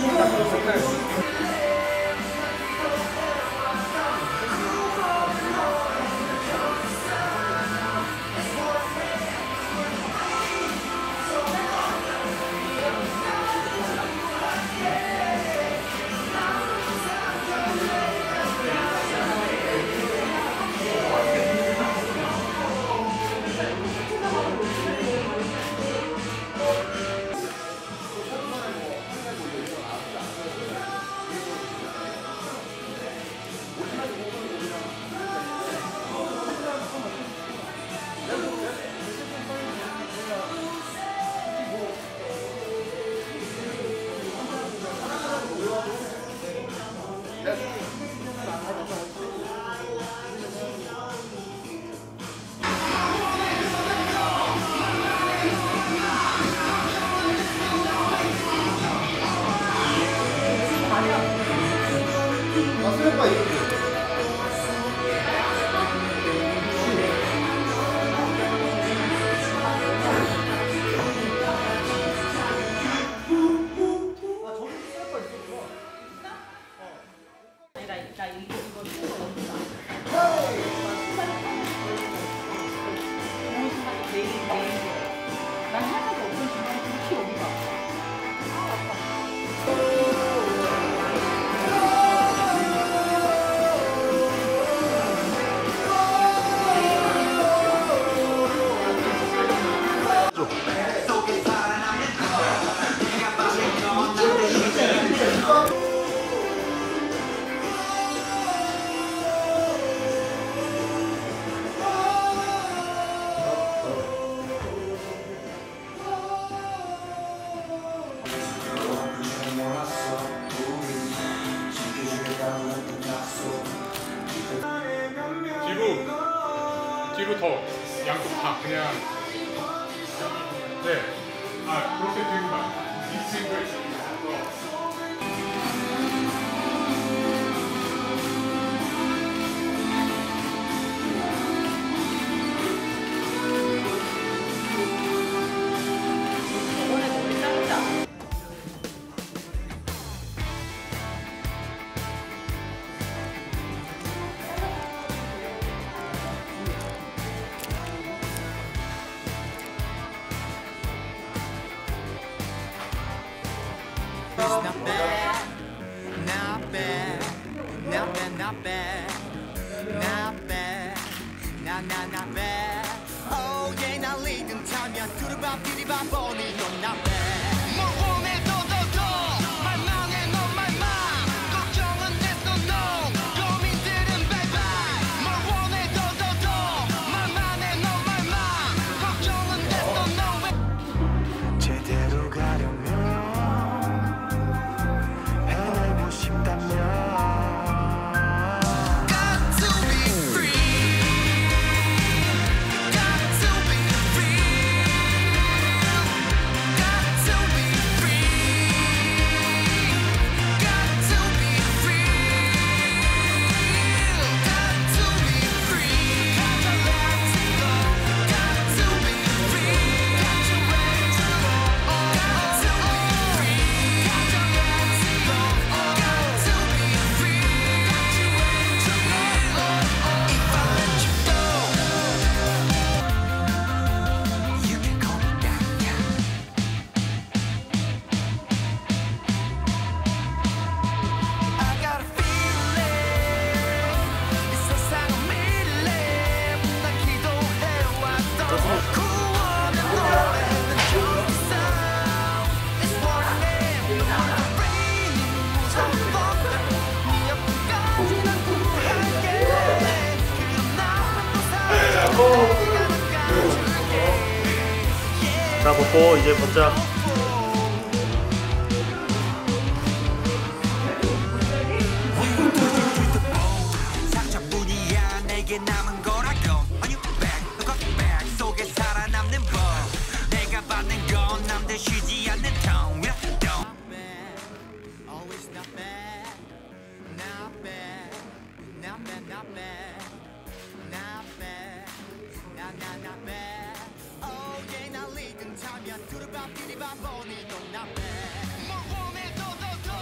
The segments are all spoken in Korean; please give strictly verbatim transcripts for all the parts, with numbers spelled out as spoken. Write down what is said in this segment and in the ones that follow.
뒤로 더 양쪽 다 그냥 네, 아 그렇게 뒤로 가 이 친구의 Not bad, not bad, not bad, not bad, not bad, not not not bad. Oh yeah, 날 리듬 타면 두루밥 디리밥 보니 넌 not bad. 뭘 원해 더 더 더, 말만 해 너 말만. 걱정은 됐어 no, 고민들은 bye bye. 뭘 원해 더 더 더, 말만 해 너 말만. 걱정은 됐어 no. 제대로 가려면 자, 벗고 이제 벗자. 상처뿐이야 내게 남은 거라고. On your back, look back 속에 살아남는 법. 내가 받는 건 남들 쉬지 않는 통. Not bad, always not bad, not bad, not bad, not bad, not bad, not not not bad. Oh yeah, 날 리듬 타면 두루밥 디리밥 보니 넌 not bad. 뭘 원해 더 더 더.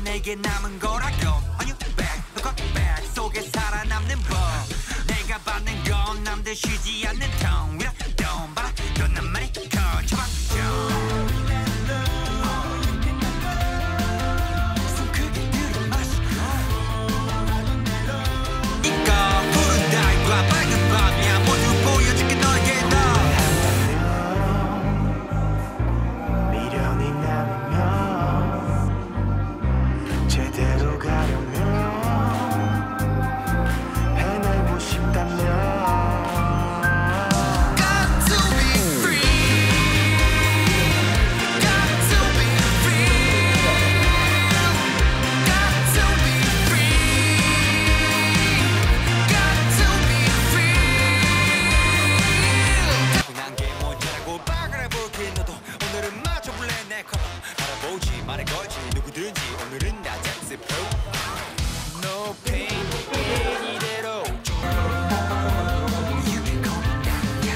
내게 남은 거라고. On your back, look up back 속에 살아남는 법. 내가 받는 건 남들 쉬지 않는 통. 위로 돈 받아 넌난 말이 커져봐. 숨 크게 들어 마시고 이거 푸른 달과 빨간 밤이야. 모두 보여줄게 너에게 너. 미련이 남으면 제대로 가려면 해내고 싶다면 Got to be free. Got to be free. Got to be free. Got to be free. 흔한 게 뭔지라고 바라볼게. 너도 오늘은 맞춰볼래 내 컬러. 알아보지 말해 걸지 누구든지 오늘은 나 잭스 프로. No pain 이대로 You can call me down.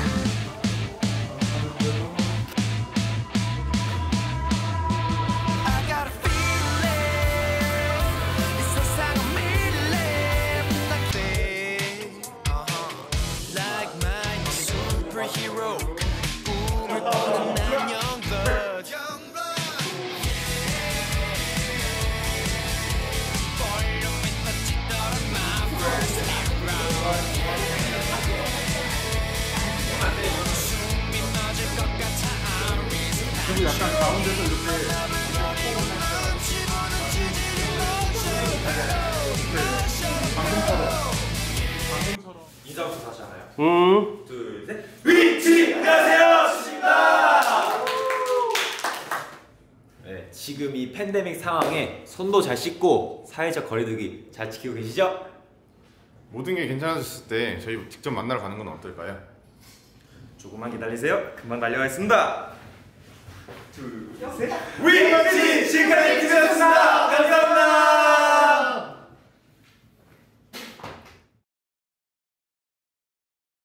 I got a feeling 이 세상은 밀래 like like my superhero. 꿈을 꾸는 난 youngblood. 볼륨이 터지더라 my first hero. 숨이 멎을 것 같아 I'm reason. 그리고 약간 가운데서 이렇게 방금처럼 방금처럼 인사부터 다시 하나요? 음. 둘, 셋. 위치! 안녕하세요! 수지입니다! 네, 지금 이 팬데믹 상황에 손도 잘 씻고 사회적 거리두기 잘 지키고 계시죠? 모든 게 괜찮아졌을 때 저희 직접 만나러 가는 건 어떨까요? 조금만 기다리세요. 금방 달려가겠습니다. 둘, 셋. 위치! 지금까지 김현수입니다. 감사합니다.